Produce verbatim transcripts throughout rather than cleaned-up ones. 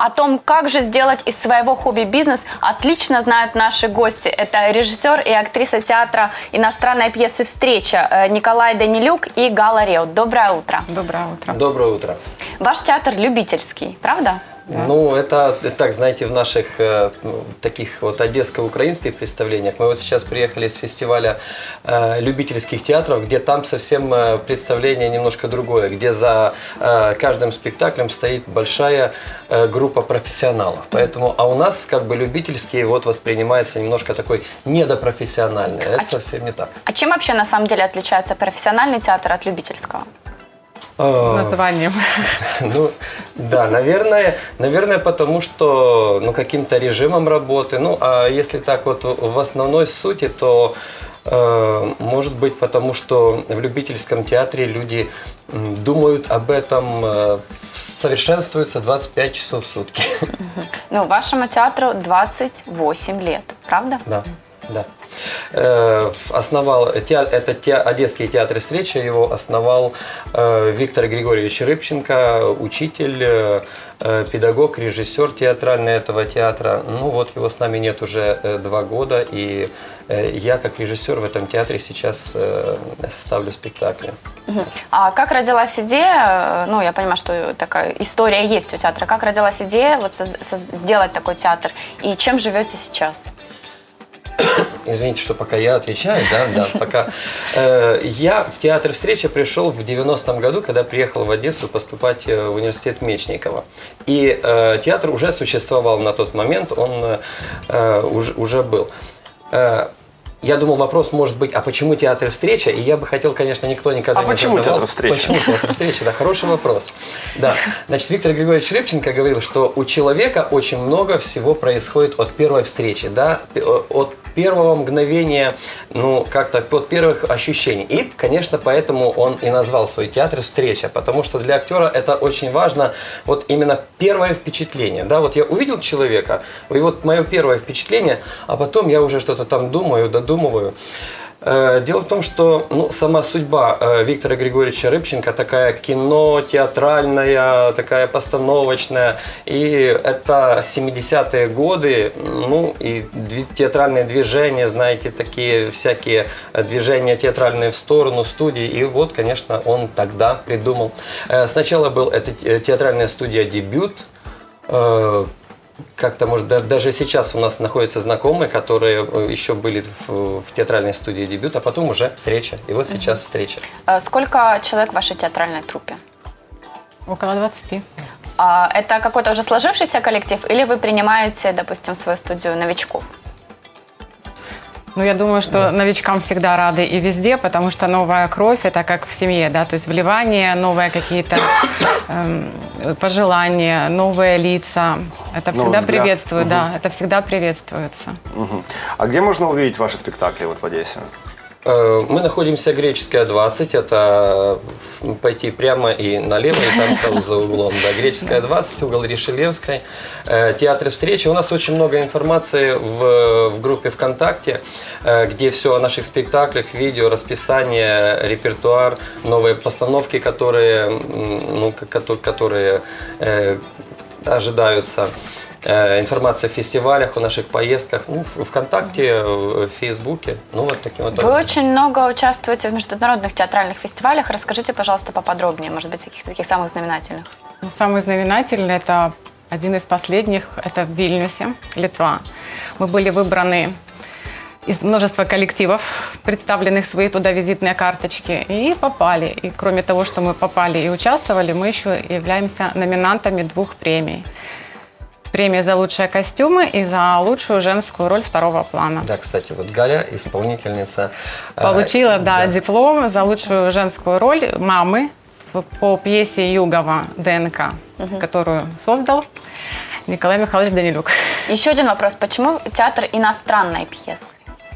О том, как же сделать из своего хобби бизнес, отлично знают наши гости. Это режиссер и актриса театра иностранной пьесы «Встреча» Николай Данилюк и Гала Реут. Доброе утро. Доброе утро. Доброе утро. Ваш театр любительский, правда? Да. Ну, это, так, знаете, в наших э, таких вот одесско-украинских представлениях. Мы вот сейчас приехали с фестиваля э, любительских театров, где там совсем э, представление немножко другое, где за э, каждым спектаклем стоит большая э, группа профессионалов. Поэтому, а у нас как бы любительский вот воспринимается немножко такой недопрофессиональный. Это а совсем не так. А чем вообще на самом деле отличается профессиональный театр от любительского? Названием. Ну, да, наверное, наверное, потому что, ну, каким-то режимом работы. Ну, а если так вот в основной сути, то, э, может быть, потому что в любительском театре люди думают об этом, э, совершенствуются двадцать пять часов в сутки. Ну, вашему театру двадцать восемь лет, правда? Да, да. Основал это те, Одесский театр «Встреча», его основал э, Виктор Григорьевич Рыбченко, учитель, э, педагог, режиссер театральный этого театра. Ну вот его с нами нет уже э, два года, и э, я как режиссер в этом театре сейчас э, ставлю спектакли. Угу. А как родилась идея, ну я понимаю, что такая история есть у театра, как родилась идея вот, со, со, сделать такой театр, и чем живете сейчас? Извините, что пока я отвечаю, да, да, пока. Э, я в театр «Встреча» пришел в девяностом году, когда приехал в Одессу поступать в университет Мечникова. И э, театр уже существовал на тот момент, он э, уже, уже был. Э, Я думал, вопрос может быть, а почему театр «Встреча»? И я бы хотел, конечно, никто никогда а не почему задавал. театр «Встреча»? Почему театр «Встреча»? Да, хороший вопрос. Да. Значит, Виктор Григорьевич Рыбченко говорил, что у человека очень много всего происходит от первой встречи, да, от первого мгновения, ну, как-то от первых ощущений. И, конечно, поэтому он и назвал свой театр «Встреча», потому что для актера это очень важно, вот именно первое впечатление, да, вот я увидел человека, и вот мое первое впечатление, а потом я уже что-то там думаю, додумываю. Дело в том, что ну, сама судьба Виктора Григорьевича Рыбченко такая кино, театральная, такая постановочная. И это семидесятые годы, ну и театральные движения, знаете, такие всякие движения театральные в сторону студии. И вот, конечно, он тогда придумал. Сначала был это театральная студия «Дебют». Как-то, может, даже сейчас у нас находятся знакомые, которые еще были в, в театральной студии «Дебют», а потом уже «Встреча». И вот сейчас угу. «Встреча». Сколько человек в вашей театральной труппе? Около двадцати. А это какой-то уже сложившийся коллектив или вы принимаете, допустим, в свою студию новичков? Ну, я думаю, что да. новичкам всегда рады и везде, потому что новая кровь – это как в семье, да, то есть вливание, новые какие-то э, пожелания, новые лица. Это всегда приветствует, угу. да, это всегда приветствуется. Угу. А где можно увидеть ваши спектакли вот в Одессе? Мы находимся Греческая, двадцать, это пойти прямо и налево, и там сразу за углом. Да, Греческая, двадцать, угол Ришелевской, театр «Встречи». У нас очень много информации в, в группе ВКонтакте, где все о наших спектаклях, видео, расписание, репертуар, новые постановки, которые, ну, которые э, ожидаются. Информация в фестивалях, о наших поездках, ну, в ВКонтакте, в Фейсбуке. Ну, вот таким вот. Вы очень много участвуете в международных театральных фестивалях. Расскажите, пожалуйста, поподробнее, может быть, каких-то таких самых знаменательных. Ну, самый знаменательный – это один из последних, это в Вильнюсе, Литва. Мы были выбраны из множества коллективов, представленных свои туда визитные карточки, и попали. И кроме того, что мы попали и участвовали, мы еще являемся номинантами двух премий. Премия за лучшие костюмы и за лучшую женскую роль второго плана. Да, кстати, вот Галя, исполнительница. Получила, да, да, диплом за лучшую женскую роль мамы по пьесе Югова «ДНК», угу. которую создал Николай Михайлович Данилюк. Еще один вопрос. Почему театр иностранной пьесы?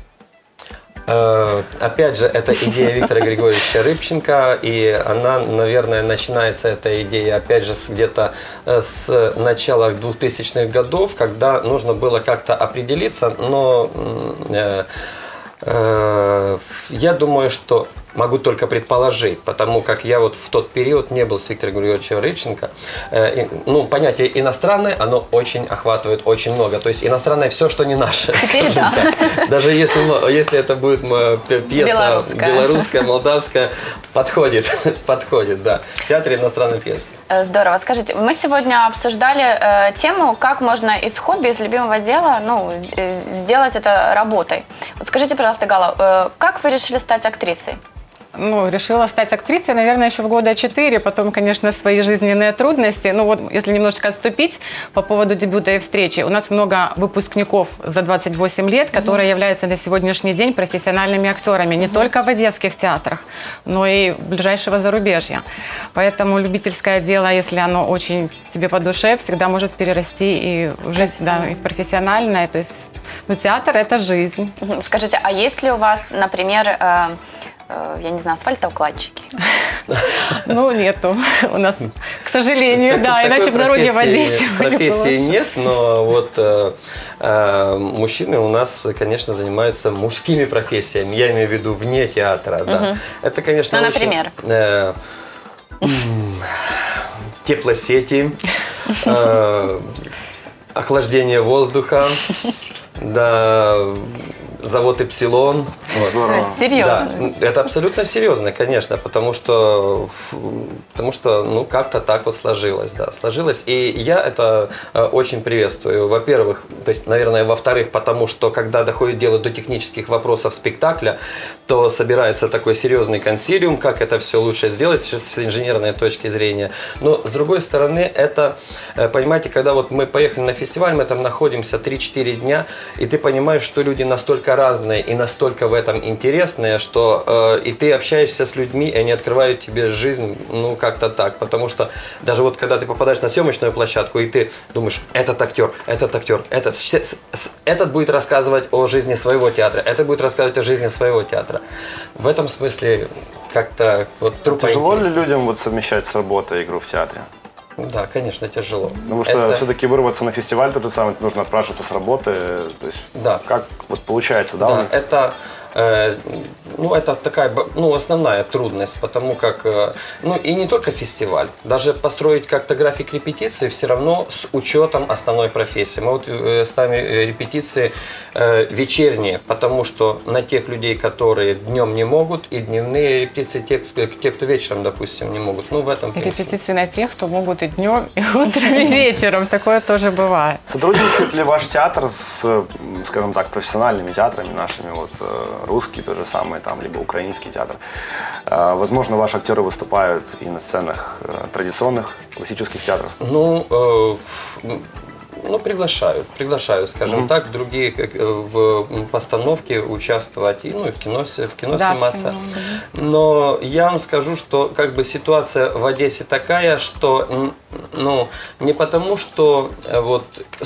Опять же, это идея Виктора Григорьевича Рыбченко, и она, наверное, начинается, эта идея, опять же, где-то с начала двухтысячных годов, когда нужно было как-то определиться, но э, э, я думаю, что могу только предположить, потому как я вот в тот период не был с Виктором Григорьевичем Рыбченко. Э, и, ну, понятие иностранное, оно очень охватывает очень много. То есть иностранное все, что не наше. Теперь да. Так. Даже если, если это будет пьеса Белорусская, белорусская молдавская, подходит, подходит, да. В театре иностранной пьесы. Здорово. Скажите, мы сегодня обсуждали э, тему, как можно из хобби, из любимого дела, ну, сделать это работой. Вот скажите, пожалуйста, Гала, э, как вы решили стать актрисой? Ну, решила стать актрисой, наверное, еще в года четыре. Потом, конечно, свои жизненные трудности. Ну вот, если немножечко отступить по поводу дебюта и встречи. У нас много выпускников за двадцать восемь лет, которые mm-hmm. являются на сегодняшний день профессиональными актерами. Не mm-hmm. только в одесских театрах, но и ближайшего зарубежья. Поэтому любительское дело, если оно очень тебе по душе, всегда может перерасти и в жизнь, да, и в профессиональное. То есть, ну, театр – это жизнь. Скажите, а есть ли у вас, например, э, э, я не знаю, асфальтоукладчики? Ну, нету у нас, к сожалению, да, иначе в народе в Одессе. Профессии нет, но вот э, э, мужчины у нас, конечно, занимаются мужскими профессиями, я имею в виду вне театра, да. Угу. Это, конечно, ну, очень, например? Э, теплосети, э, охлаждение воздуха, да, завод «Эпсилон». Вот. Серьезно? Да, это абсолютно серьезно, конечно, потому что, потому что ну, как-то так вот сложилось, да, сложилось. И я это очень приветствую. Во-первых, то есть, наверное, во-вторых, потому что, когда доходит дело до технических вопросов спектакля, то собирается такой серьезный консилиум, как это все лучше сделать с инженерной точки зрения. Но, с другой стороны, это, понимаете, когда вот мы поехали на фестиваль, мы там находимся три-четыре дня, и ты понимаешь, что люди настолько разные и настолько в этом интересные, что э, и ты общаешься с людьми, и они открывают тебе жизнь, ну, как-то так. Потому что даже вот когда ты попадаешь на съемочную площадку, и ты думаешь, этот актер, этот актер, этот, этот будет рассказывать о жизни своего театра, это будет рассказывать о жизни своего театра. В этом смысле как-то вот трупа Тяжело интересно. ли людям вот совмещать с работой игру в театре? Да, конечно, тяжело. Потому что это... все-таки вырваться на фестиваль тот же самый, нужно отпрашиваться с работы. То есть, да. Как вот получается, да? Да, это, э, ну, это такая, ну, основная трудность, потому как, э, ну, и не только фестиваль, даже построить как-то график репетиции все равно с учетом основной профессии. Мы вот э, ставим репетиции э, вечерние, потому что на тех людей, которые днем не могут, и дневные репетиции, те, те кто вечером, допустим, не могут. Ну, в этом принципе. Репетиции на тех, кто могут и днем, и утром, и вечером. Такое тоже бывает. Сотрудничает ли ваш театр с, скажем так, профессиональными театрами нашими, вот русский тот же самый, там, либо украинский театр? Возможно, ваши актеры выступают и на сценах традиционных классических театров? Ну, э, ну, приглашают, приглашают, скажем mm-hmm. так, в другие, как, в постановке участвовать, и, ну, и в кино, в кино да, сниматься. В кино, да. Но я вам скажу, что как бы ситуация в Одессе такая, что, ну, не потому, что вот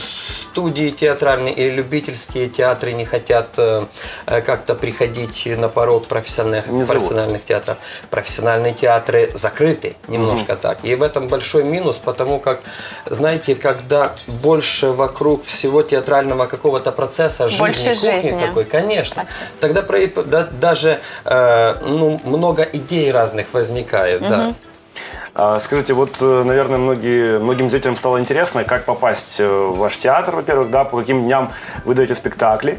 студии театральные или любительские театры не хотят как-то приходить на порог профессиональных, профессиональных театров. Профессиональные театры закрыты немножко mm-hmm. так. И в этом большой минус, потому как, знаете, когда больше больше вокруг всего театрального какого-то процесса, жизни, больше кухни жизни. такой, конечно. Тогда про, да, даже э, ну, много идей разных возникает, угу. да. А, скажите, вот, наверное, многие, многим зрителям стало интересно, как попасть в ваш театр, во-первых, да, по каким дням вы даете спектакли.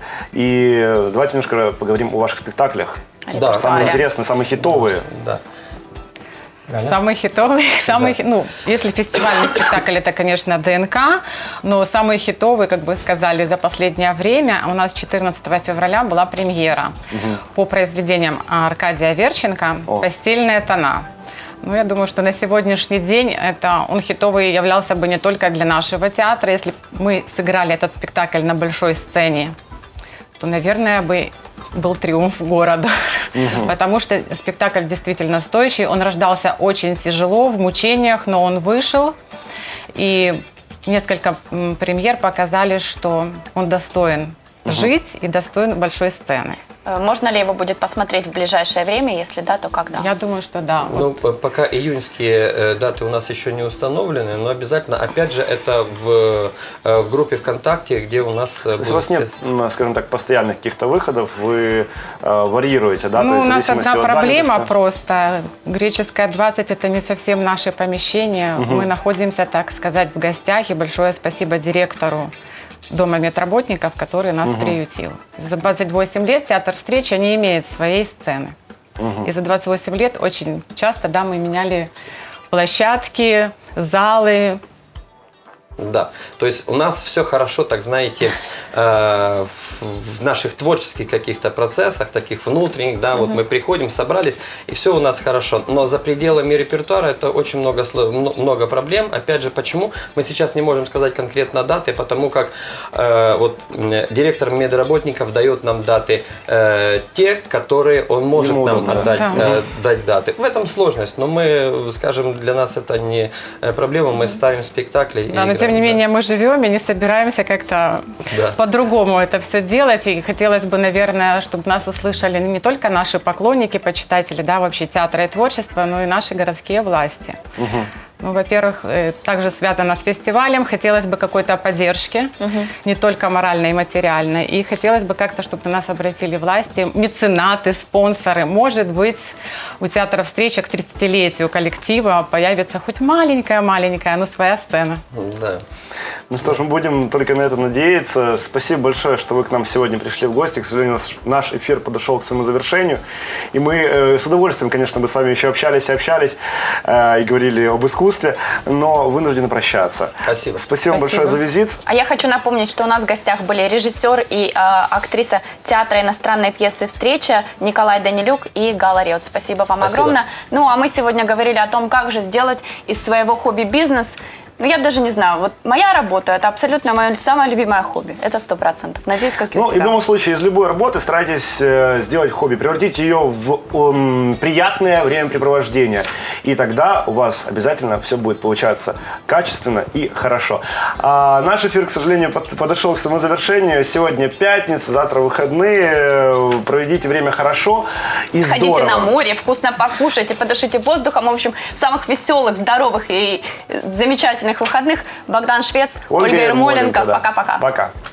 И давайте немножко поговорим о ваших спектаклях. Да. Самые интересные, самые хитовые. Да. Самый хитовый, самый, да. ну, если фестивальный спектакль, это, конечно, ДНК, но самый хитовый, как бы сказали, за последнее время, у нас четырнадцатого февраля была премьера угу. по произведениям Аркадия Верченко «Постельные тона». Ну, я думаю, что на сегодняшний день это, он хитовый являлся бы не только для нашего театра. Если мы сыграли этот спектакль на большой сцене, то, наверное, бы был триумф города. Угу. Потому что спектакль действительно стоящий. Он рождался очень тяжело, в мучениях, но он вышел. И несколько премьер показали, что он достоин угу. жить и достоин большой сцены. Э, Можно ли его будет посмотреть в ближайшее время? Если да, то когда? Я думаю, что да. Ну, Вот. п- пока июньские э, даты у нас еще не установлены, но обязательно, опять же, это в, э, в группе ВКонтакте, где у нас э, То есть у будут вас нет, все... м, скажем так, постоянных каких-то выходов, вы э, варьируете, да? То Ну, есть у в нас зависимости одна от проблема занятости? просто. Греческая двадцать – это не совсем наше помещение. Мы находимся, так сказать, в гостях. И большое спасибо директору Дома медработников, который нас приютил. За двадцать восемь лет театр встречи не имеет своей сцены. И за двадцать восемь лет очень часто, да, мы меняли площадки, залы. Да, то есть у нас все хорошо, так знаете, э, в, в наших творческих каких-то процессах, таких внутренних, да, вот мы приходим, собрались, и все у нас хорошо. Но за пределами репертуара это очень много, сло- мно- много проблем. Опять же, почему? Мы сейчас не можем сказать конкретно даты, потому как э, вот м, директор медработников дает нам даты э, те, которые он может Ему нам удобно, отдать, да. э, дать даты. В этом сложность, но мы, скажем, для нас это не э, проблема, мы ставим спектакли. и Да, но тем играем, не да. менее мы живем и не собираемся как-то Да. по-другому это все делать. И хотелось бы, наверное, чтобы нас услышали не только наши поклонники, почитатели, да, вообще театра и творчества, но и наши городские власти. Ну, во-первых, э, также связано с фестивалем. Хотелось бы какой-то поддержки, не только моральной и материальной. И хотелось бы как-то, чтобы на нас обратили власти, меценаты, спонсоры. Может быть, у театра встречи к тридцатилетию коллектива появится хоть маленькая-маленькая, но своя сцена. Да. Ну что ж, мы будем только на это надеяться. Спасибо большое, что вы к нам сегодня пришли в гости. К сожалению, наш, наш эфир подошел к своему завершению. И мы э, с удовольствием, конечно, бы с вами еще общались и общались э, и говорили об искусстве, но вынуждены прощаться. Спасибо. Спасибо, Спасибо. большое за визит. А я хочу напомнить, что у нас в гостях были режиссер и э, актриса театра иностранной пьесы «Встреча» Николай Данилюк и Гала Риот. Спасибо вам Спасибо. огромное. Ну, а мы сегодня говорили о том, как же сделать из своего хобби бизнес. Ну, я даже не знаю, вот моя работа – это абсолютно мое самое любимое хобби. Это сто процентов. Надеюсь, как и у Ну, и в тебя. любом случае, из любой работы старайтесь э, сделать хобби, превратить ее в эм, приятное времяпрепровождение. И тогда у вас обязательно все будет получаться качественно и хорошо. А наш эфир, к сожалению, под- подошел к своему завершению. Сегодня пятница, завтра выходные. Э, Проведите время хорошо и Сходите здорово. на море, вкусно покушайте, подышите воздухом. В общем, самых веселых, здоровых и замечательных выходных. Богдан Швец, Ольга, Ермоленко. да. Пока-пока. Пока.